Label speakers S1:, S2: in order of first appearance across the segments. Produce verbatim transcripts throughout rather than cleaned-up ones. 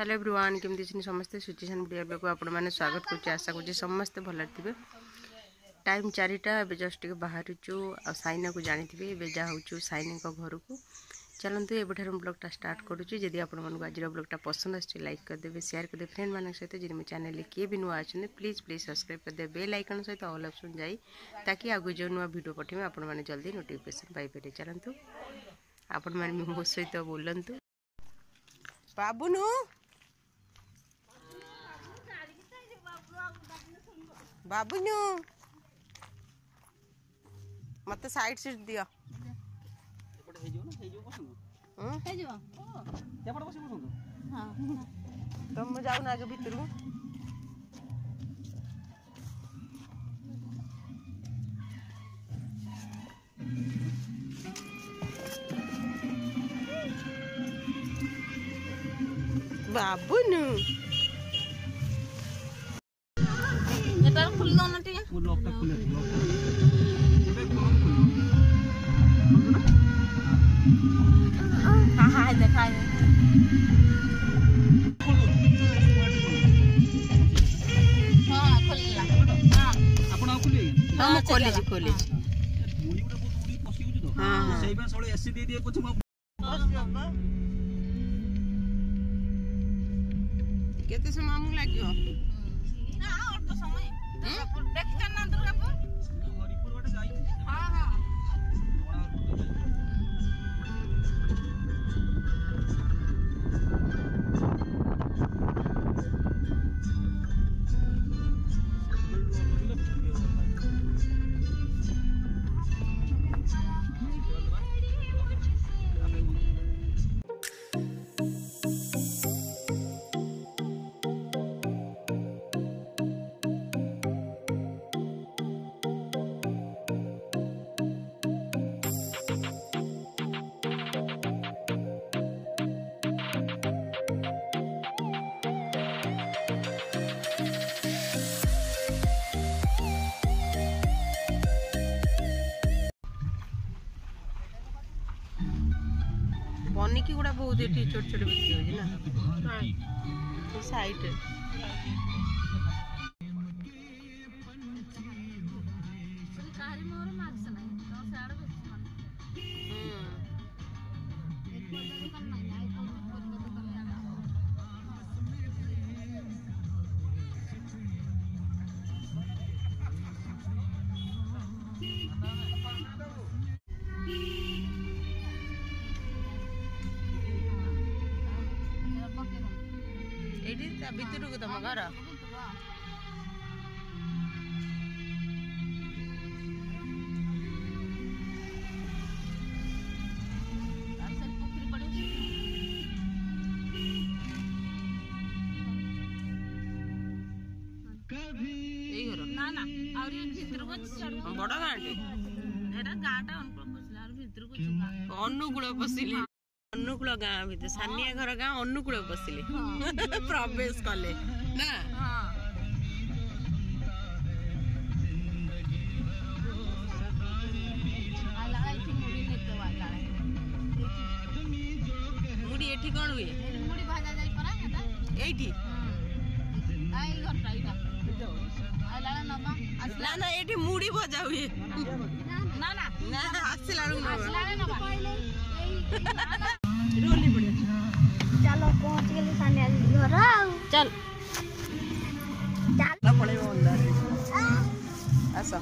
S1: Hello everyone केमती समस्ते सुचिशान video blog को आपण मैंने स्वागत करुच्चे आशा करुच्चे समस्ते भल थे। टाइम चारिटा ए जस्ट टे बाहरचु आ साइना को जानी थे ए जाऊँ साइनी घर को चलते एवठार ब्लॉगटा स्टार्ट करुच्ची। जदि आपण मानक आज ब्लॉगटा पसंद आसे लाइक करदे शेयर करदे फ्रेंड मान सहित जब मो चैनल किए भी नुआ अच्छे प्लीज प्लीज सब्सक्राइब करदे बेल आइकन सहित ऑल ऑप्शन जाई ताकि आगु जो नुआ वीडियो पठे आपण मैंने जल्दी नोटिफिकेशन पाइपर। चलतु आपण मैंने मो सहित बोलतु बाबुनु बाबुनु मत साइड सीट दियो तुम जाऊ ना आगे भीतर बाबुनु
S2: এটা খুলে দাও না ঠিক আছে লকটা খুলে দাও হ্যাঁ হ্যাঁ দেখাই हां खोलला हां आपण आ खुले
S1: हां खोले जी खोले जी
S2: मुड़ी उडा बहुत उडी पसी होजो तो हां सही बा सोळे एसी दे दिए पछ
S1: केते समय हमु लागियो
S2: ना और तो समय देख चन्ना दुर्गापुर हरिपुर वाटे जाई हां हां
S1: पनिकी गुड़ा बहुत ये छोट छोट बिक्री हो ना साइड भीतर को तुम घर
S2: ना ना और ये भीतर को
S1: बड़ा गाँटे
S2: एटा गाटा अनुकूल पसला और भीतर को
S1: अनुकूल पसिले अनुकूल गाँ भीतर सानिया घर गाँ अनुकूल पसिले प्रवेश कले ना
S2: हां आला एठी मुड़ी नेतो वाला
S1: मुड़ी एठी कोन हुए
S2: मुड़ी भाजा जाई परा एटा
S1: एठी
S2: आई घरटा इटा आला ना नमा
S1: ना ना एठी मुड़ी भजा हुए
S2: ना ना
S1: ना आसला लु
S2: आसला ना पहिले
S1: रोली पड़े
S3: चलो पहुंच गए सानिया घर
S2: चल
S3: चल
S1: ना पड़े अंदर ऐसा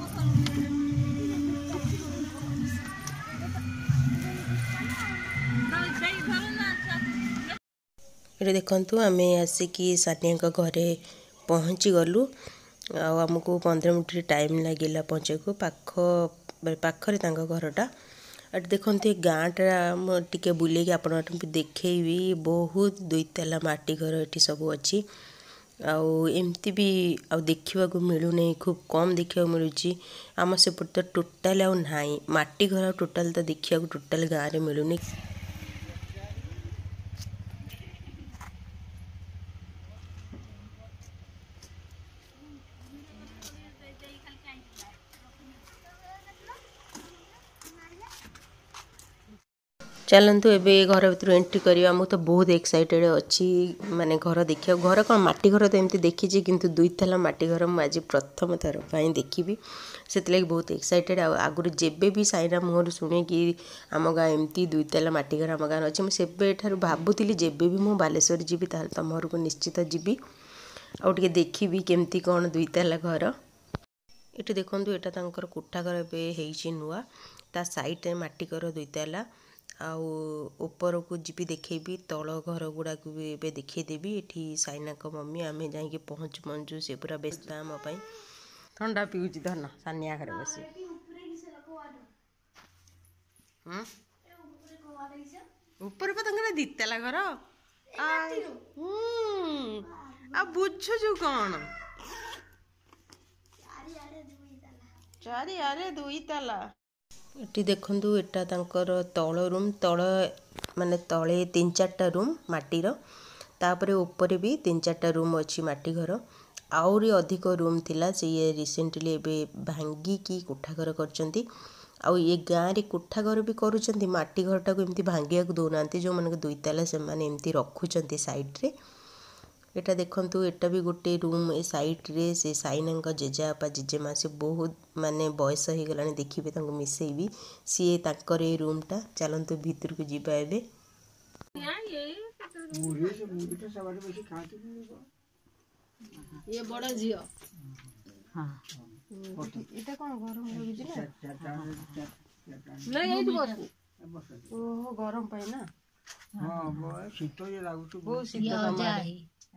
S1: ये देखंतु आमे आसिकी सानिया घरे पहुँची गलु आमको पंद्रह मिनट टाइम लगिला पहुँचे को पाख पाखरे तांका घरटा अट देखते गाँटा टे बुले कि आपण देखी बहुत दुई ताला माटी घर ये सब अच्छी आमती भी आ देखा मिलूना खूब कम देखा मिलूँ आम सेपट तो टोटाल आ माटी घर टोटाल तो देखा टोटाल गाँव में मिलूनी। चलतु एबे घर भर एंट्री करवा मुझे तो बहुत एक्साइटेड अच्छी माने घर देखिए घर कौन मटी घर तो एमती देखी किंतु दुई ताला मटी घर मुझे प्रथम थर पर देखी से बहुत एक्साइटेड आगुरी जेबे भी साइना मुहर शुणे कि आम गाँ एमती दुई ताला मटी घर आम गाँव अच्छे मुझे भावुली जेबे भी मुझे बालेश्वर जी तुम घर को निश्चित जीवी आउे देखी केमती कौन दुई ताला घर ये देखो यहाँ कोठा घर ए नुआ ता साइड में मटी घर दुई ताला आउ ऊपर को जी देखेबी तल घर गुड़ा को भी एबे देखदेवी ये साइना को मम्मी आम जा पहुँचु पहुँचु से पूरा व्यस्त आम ठंडा पिऊँ धन सानिया घर बस ऊपर दिताला घर आ बुझुचु कौन चारिआरे दुई ताला ये देखु एटा तांकर तल रूम तल माने तले तीन चार्टा रूम माटीर तापरे ऊपर भी तीन चार्टा रूम अच्छी माटी घर आउरी अधिक रूम थिला से ये रिसेंटली एबे भांगी की कोठा घर करचंती आउ ये गाँव रे कोठा घर भी करूचंती माटी घरटा को एमती भांगिया को दौना जो मन दुई ताला से माने एमती रखुचंती साइड रे एटा देखंतु एटा भी गोटे रूम ए साइड रे से साइना जेजेबापा जेजेमा से बहुत माने बयस हो गलानी देखिबे तांको मिसेइबी सी तांकर ए रूम टा चलंतु भीतर को जीवा एबे
S2: ये बड़ा जियो हां
S1: एटा कोन गरम लागुची ना
S2: नहीं एठी बस
S1: ओहो गरम पाए ना
S4: हां वो शीत ये लागुची
S1: बहुत शीत जाही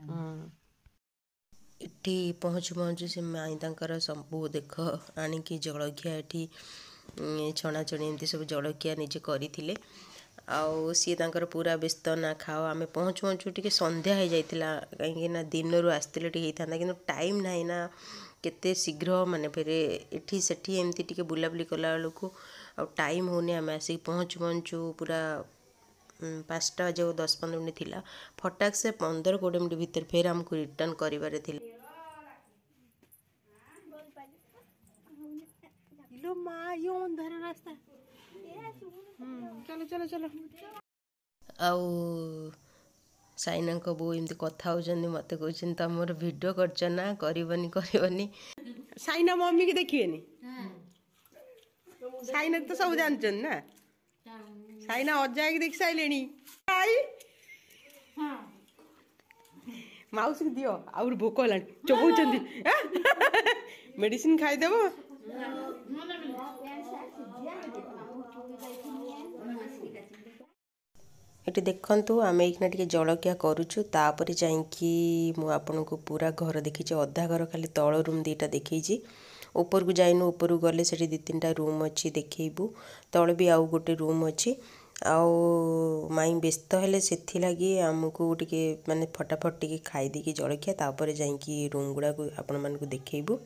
S1: इटी पहुँचु पहुँचु से माई तांकर सबू देख आणिकी जलखिया एटी छणाछणी एमती सब जलखिया निजे करथिले आउ सी तांकर पूरा व्यस्त ना खाओ आमे पहुँचु पहुँचु टिके संध्या हो जाइतिला कहीं ना दिन रु आस्तिले टिके हेतांता किंतु टाइम नाही ना केते शीघ्र माने फेरे एठी सेठी एमती टिके बुलाबुली कला बेलू आ टाइम होने आमे आसी पहुँचु पहुँचु पूरा पाँचटा जो दस पंद्रह मिनट थिला फटाक से पंद्रह कोड़े मिनट भीतर फेर हमको रिटर्न करिबारे थिला लो मां यो अंधार रास्ता चलो चलो चलो आउ साइना को बो एमती कथा होजंदी मते कहछन तमर वीडियो करछ ना करबनी करबनी साइना मम्मी के देखिएनी साइना तो सब जानछन ना साइना अजा की देख साइलेनी आई हां माउस के दियो और भोक हलान चबौचंदी मेडिसिन खाई देबो ये देखंतु आम एकना टिके जलकिया करूछु तापर जाइकी मु आपन को पूरा घर देखी अधा घर खाली तल रूम दीटा देखी ऊपर को जाइनु ऊपर को गले से दी तीन रूम अच्छी देखू तले भी आउ गोटे रूम अच्छी आउ माई व्यस्त हेले से लगी आमको टिके माने फटाफट टिके खाई देकी जलखिया तापर जाइकी रूम गुड़ा को आपण मन को देखैबू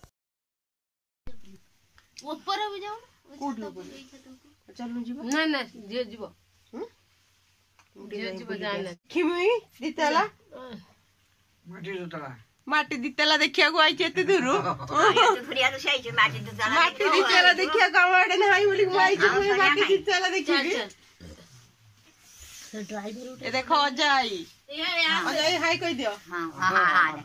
S2: ऊपर भी जाओ
S1: कोठी ऊपर चलनु जीव
S2: ना ना जे जीव हम जे जीव जाना
S1: किमई दिताला
S4: माटी दिताला
S1: माटी दिताला देखिया को आई एते दूर
S2: फुरिया तो सही माटी दिताला
S1: माटी दिताला देखिया गावाडे नाही बोली आई जे माटी दिताला देखिबी
S2: ड्राइवर
S1: ए देखो अजाई अजाई हाय कह दियो
S2: हां हां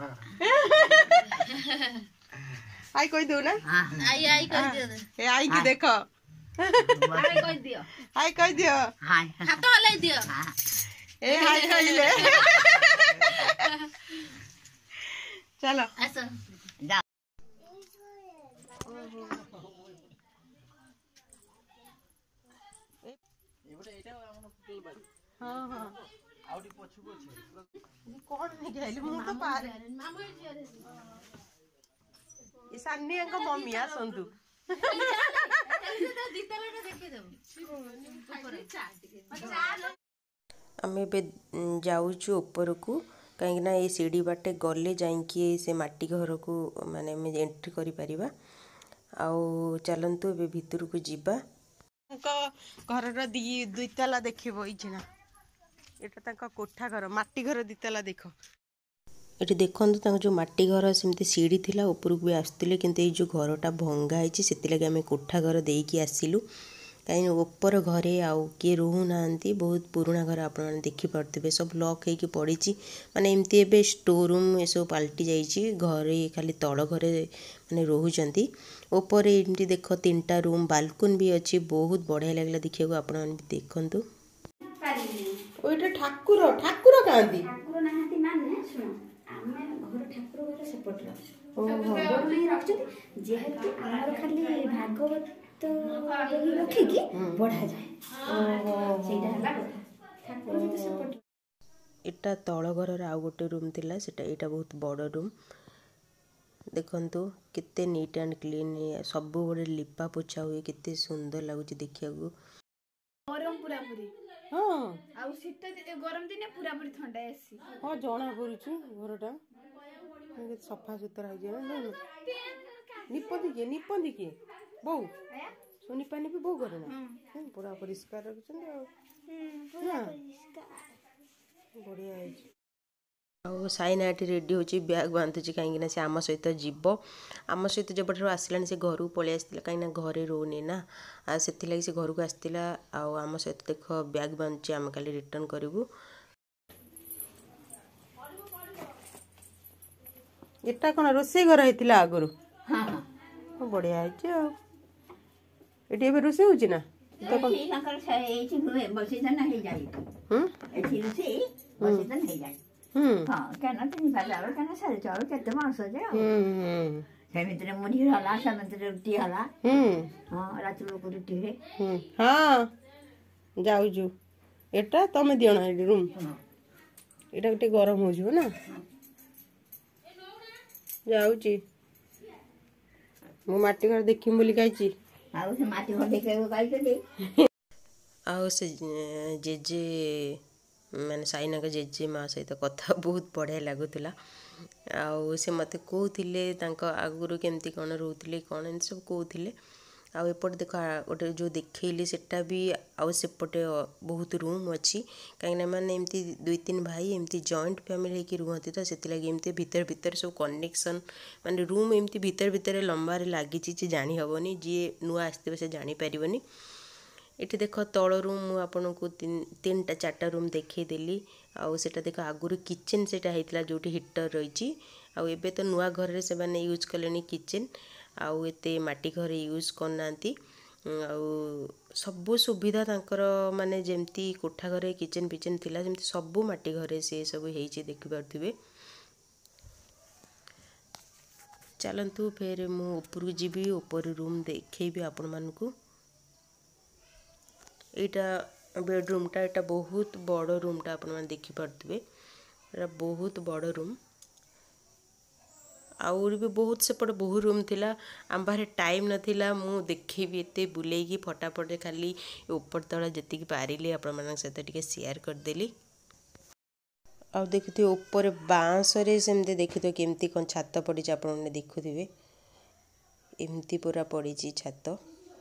S1: हाय कह दो ना
S2: आई आई कह दियो
S1: ए आई की देखो
S2: हाय कह दियो
S1: हाय कह दियो
S2: हाय हाथ हलाई दियो
S1: ए हाय कहले चलो
S2: ऐसा जा
S1: हां हां आउडी पछु को छे कोन ने गेली मु तो पार
S2: मामू
S1: ये सान्नी अंक मम्मी आसंतु
S2: दिताला देखे देबो
S1: आमे बे जाउछु ऊपर को कहीं ना ये सीढ़ी बाटे गले जाइकी से माटी घर को माने में एंट्री करि परिबा आउ चलंतु बे भीतर को जीवा घर रा दुई ताला देखिबो इछना एटा ताका कोठा घर माटी घर दुई ताला देखो ये देखते तक जो मटी घर सेमती सीढ़ी थिला ऊपर को भी आसते किंतु ये जो घरटा भंगा है से आम कोठा घर देकी आसिलु कहीं ऊपर घरे आउ किए रोना बहुत पुराणा घर आप देखिपे सब लॉक होगी पड़ी माने एमती एबे स्टोर रूम ये सब पलटि जाइए घरे खाली तल घरे माने रोचंती ऊपर एमती देख तीन टा रूम बालकनी भी अच्छी बहुत बढ़िया लगला देखिए आप देखु ओइटा ठाकुर ठाकुर कांदी
S3: ठाकुर नाहांती माने सुनो आमे घर ठाकुर घर सेपट रखछु ओहो घर में रखछु जेहेतु हमर खाली भागवत तो बही रखी की बढ़ा जाए ओहो सेटा हला कथा ठाकुर भी सेपट
S1: एटा तळ घर आ गोटे रूम थिला सेटा एटा बहुत बड़ रूम देखंतु कितने नीट एंड क्लीन सब बड़े लिपा पोछा हुए कितने सुंदर लगुच देखिया
S2: गरम पूरा पूरी
S1: हाँ
S2: आउ शीत गरम दिन पूरा पूरी ठंडा एसी
S1: हाँ जना पड़ुछु घरटा सफा सुतरा हो जाए निपदी किए निपदी किए बो सोनी पानी भी बो करे ना पूरा परिष्कार रखछन बढ़िया है आ साइना ये रेडी होची बैग बांधुची कहीं से आम सहित जीव आम सहित जब आसला से घर को पलि आसला कहीं घरे रोने ना से से घर को आसला आम सहित देख बैग बांधुची आम काली रिटर्न करूँ एटा कौन रोसे घर होता आगुरी बढ़िया है रोसे हो ना
S3: मुढ़ी हला से रुटी हला हाँ रात लोक रुटी रे
S1: हाँ जाऊजु एटा तमे दियना ए रूम एटा गोटे गरम हो जो ना जाऊची मु माटी घर देखिम बोली काईची
S3: आउ से माटी घर देखे काईची
S1: आउ से जेजे मैंने साइना का जेजे माँ सहित कथा बहुत बढ़िया लगुला आउ से मते कहते आगुरी केमती कौन रोते कौन एम सब कहते आउपटे देख गोटे जो देखली सेटा भी आउ सेपटे बहुत रूम अच्छी कहीं मैंने एमती दुई तीन भाई एमती जॉइंट फैमिली होकर रुहती तो से एमती भितर भितर सब कनेक्शन माने रूम एमती भितर भितर लंबारे लगी जानी हेनी जी नुआ आसते से जानीपारनी ये देख तल रूम मुझे आपन को तीन तीन टा चार्टा रूम देखईदेली आउ सेटा देख आगुरी किचेन सेटा होता जो हिटर रही आबे तो नुआ घर से मैंने यूज कले किचेन आउ एते माटी घर यूज करना सबू सुविधा तांकर माने जेमती कोठा घरे किचेन पिचेन थिला जेमती सबू माटी घरे से सब होईची देखि पारथिबे चलंतु फेर मु ऊपर जीवी ऊपर रूम देखैबी आपण मानकू एटा बेडरूमटा एटा बहुत बड़ रूमटा आपण माने देखि पारथिबे एटा बहुत बड़ रूम आउर भी बहुत सेपटे बहुत रूम थिला आम बाहर टाइम नथिला मु देखिबी एते बुलेगी फटाफट खाली ऊपर तला जति पारिली आपण मन सहित टिके शेयर कर देली आ देखिथे ऊपर बांस रे सेमते देखितो केमती कोन छात पड़ी आपण ने देखुथिबे एमती पूरा पड़ी छात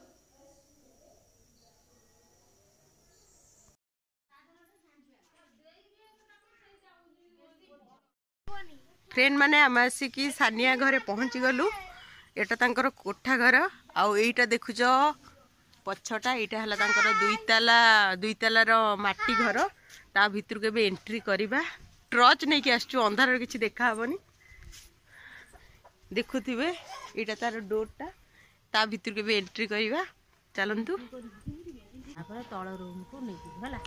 S1: फ्रेंड माने आम आसिक सानिया घरे पहुँची गलु एटा तांकर कोठा घर आउ एटा देखुच पछटा एटा हला तांकर दुई ताला दुई तालार माटी घर ता भितर के एंट्री करवा टर्च नहीं कि आसचु अंधार किछि देखा हबनी देखुथिबे एटा तार डोरटा ता भितर के एंट्री करवा चलंतु आपन तळ रूम को नहीं होला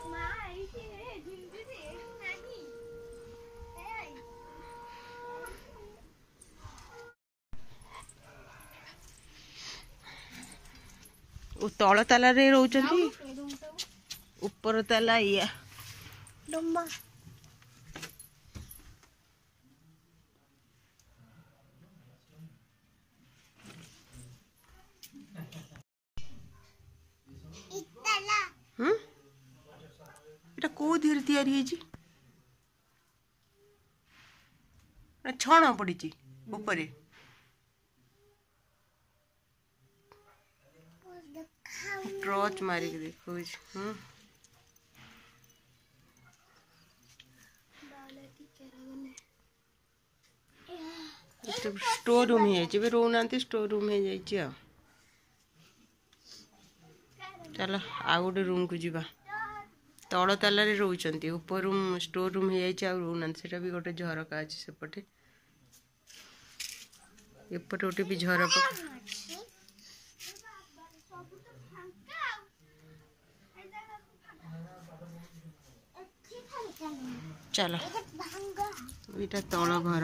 S1: तल ताला रे रोचंती ऊपर ताला या लम्बा हम्म एटा को धीरे तैयारी है जी छण पड़ी ऊपर टॉर्च मारिक देखो हम्म स्टोर रूम है रोना स्टोर रूम है चलो आउ गोटे रूम को जीवा तल तालारे रोचंती ऊपर रूम स्टोर रूम हो जाए रोना सेटा भी गोटे झरका अच्छे सेपटे एपटे गोटे भी झरका चलो यहाँ तल घर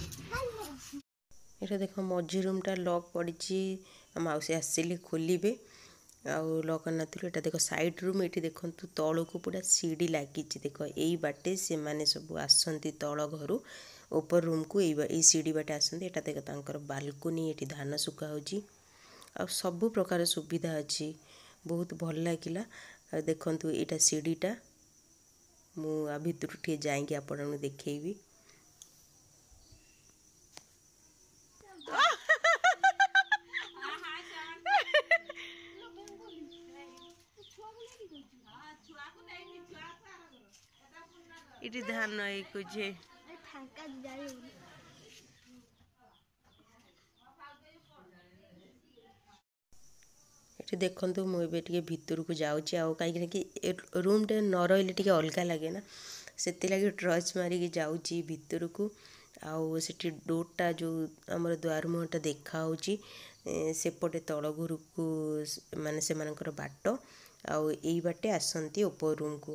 S1: ये देख मझी रूमटा लॉक पड़ी मौसी आसिले खोलिबे आउ लॉक नथिलो एटा देखो साइड रूम ये देखु तल को पूरा सीढ़ी लगी देख यही बाटे से माने सब आसती तल घर ऊपर रूम को यही सीढ़ी बाटे आसती एटा देख तांकर बालकोनी ये धान सुखा होची आ सब प्रकार सुविधा अच्छी बहुत भल लगिला देखु यहाँ सीढ़ीटा मु आ भितर टे जाइए आपको देखेबी इटी धान एक जे ये देखु मुझे भितर को जाऊँगी आउ कहीं कि रूम टे न रही टे अलग लगे ना से लगे ट्रच मारिकी जाऊँगी भितर को आउ से डोरटा जो आमर द्वार मुहटा देखा सेपटे तल घर को माने से मानकर बाट आउ यही बाटे आसती ऊपर रूम को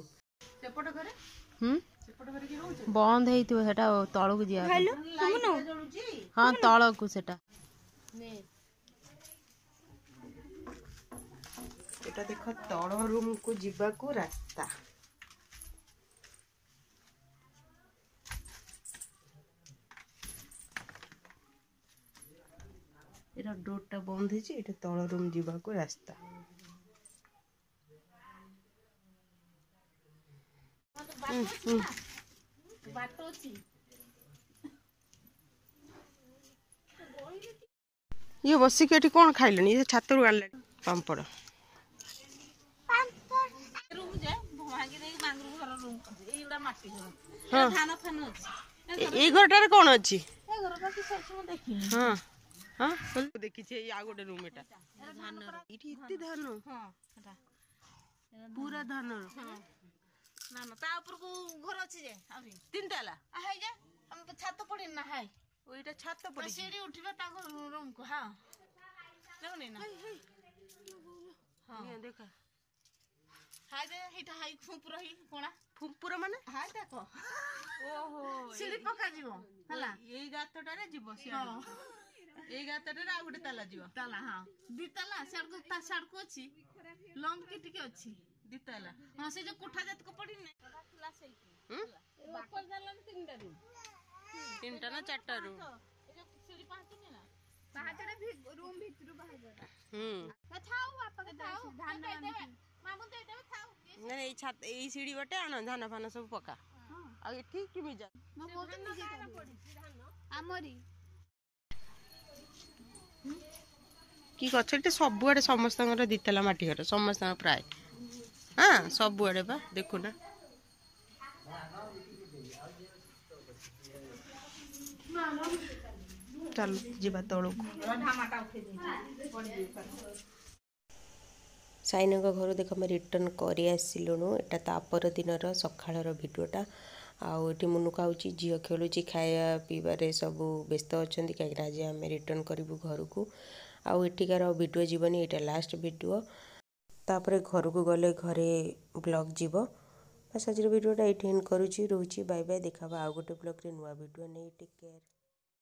S5: बंद होता तल को जा हाँ तल को सेटा
S1: एटा देख तल रूम को जीवा को रास्ता एटा डोरटा बंद है एटा तल रूम जीवा को रास्ता ये बसिक एठी कौन खाइलनी ये छात रू आनले पांपड़
S2: रूम जे भांगी दे मांगरू घर रूम एइडा माटी घर
S1: हां
S2: धान फान अछि
S1: ए घरटार कौन अछि
S2: ए घर बाकी सब सब देखि
S1: हां हां बोल देखि छे आ गोटे रूम एटा धान इठी इत्ते धान
S2: हां एटा
S1: पूरा धान
S2: हां ना ना ता ऊपर को घर अछि जे अभी
S1: तीन ताला
S2: आ हाय जे हम छात पड़ी ना हाय
S1: ओइटा छात पड़ी
S2: सीढ़ी उठबे ता रूम को हां देखनी ना हां
S1: ये देखा
S2: हाय दे हिटा हाय फुंपुर ही कोना
S1: फुंपुर माने
S2: हाय देखो
S1: ओहो
S2: सीढ़ी पका जीवो हला
S1: एई गातटारे जीवो सिया एई गातटारे आ गोटे ताला जीवो
S2: ताला हां दी ताला सड़ को ता सड़ को अछि लंब की टिके अछि
S1: दी ताला
S2: हां से जो कोठा जत को पड़ी ने रखला से
S1: हम
S2: ऊपर जाला तीनटा रूम
S1: तीनटा ना चारटा रूम
S2: ए जो सीढ़ी पांच ने ना पांचटा भी रूम भीतर बाहर
S1: हम
S2: थाओ बापा के थाओ धान मामू दे देबे थाओ
S1: नहीं छात एई सीढ़ी बटे आनो धान फान सब पका आ एठी किमि जा
S2: मो बोलते निजे धान आमरी
S1: कि गछटे सबुआडे समस्तଙ୍କର दितला माटी घर समस्त प्राय हां सबुआडे बा देखु ना चल जीवा तळको
S2: ढामाटा उठे दे पड़ी
S1: साइना को घर देख मैं रिटर्न कर आसिलुणु एटा तापर दिन सकाळर भिडियोटा आउ ये मुनु खाऊँ झील खेलुँ खाया पीबारे सब व्यस्त अच्छा कहीं आज आम रिटर्न करूँ घर को आउ एठिकार भिडियो जीवनी यहाँ लास्ट भिडियो तापर घर को गले घरे ब्लॉग जीव बस आज भिडियोटा ये एंड करुँची रोची बाय बाय देखा आउ गोटे ब्लॉग रे नुआ भिडियो नहीं टेक केयर।